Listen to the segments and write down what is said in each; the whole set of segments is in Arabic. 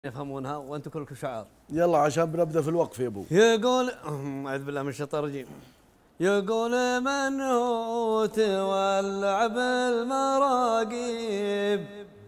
يفهمونها وانتم كلكم شعار. يلا عشان بنبدا في الوقف يا ابو. يقول اعوذ بالله من الشيطان الرجيم. يقول من هو تولع بالمراقيب،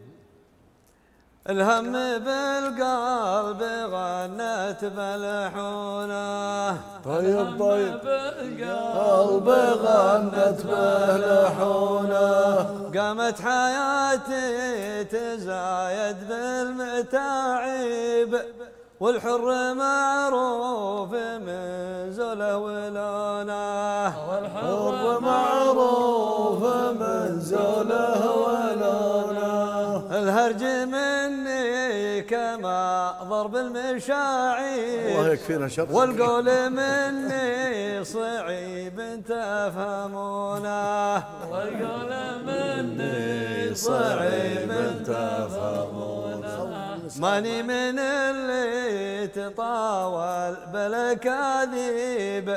الهم بالقلب غنت بلحونه. طيب بالقلب غنت بلحونه. قامت حياتي تزايد بالمتاعب، والحر معروف منزله ولونه. والحر معروف منزله ولونه. الهرج مني كما ضرب المشاعير، الله يكفينا شر. والقول مني صعيب تفهمونه. والقول مني صعيب تفهمونه. ماني من اللي تطاول بالكاذيب،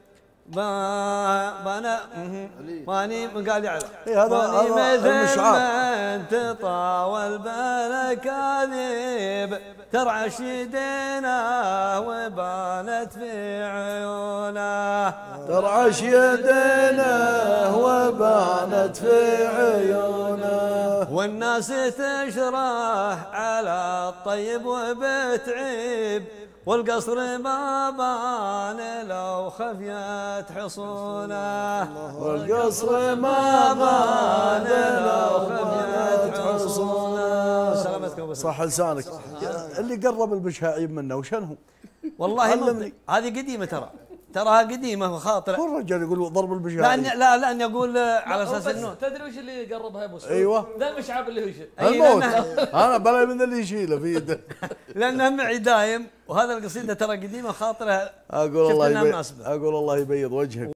ماني قال يعلى ماني مثل من تطاول بالكاذيب، ترعش يدينا وبانت في عيونه. ترعش يدينا وبانت في عيونه. والناس تشرح على الطيب وبتعيب، والقصر ما بان لو خفيت حصونه. والقصر ما بان لو خفيت حصونه. سلامتكم. صح لسانك. اللي قرب البشاعيب منه وشن هو؟ والله علمني. هذه قديمه تراها قديمه وخاطره. كل رجال يقول ضرب البشاعيب. لأن يقول على اساس انه تدري وش اللي قربها يا ابو سعود؟ ايوه ذا المشعب اللي هو يشيل الموت. انا بلا من اللي يشيله في يده. لانه معي دايم، وهذا القصيده ترى قديمه خاطره. اقول الله يبيض وجهك.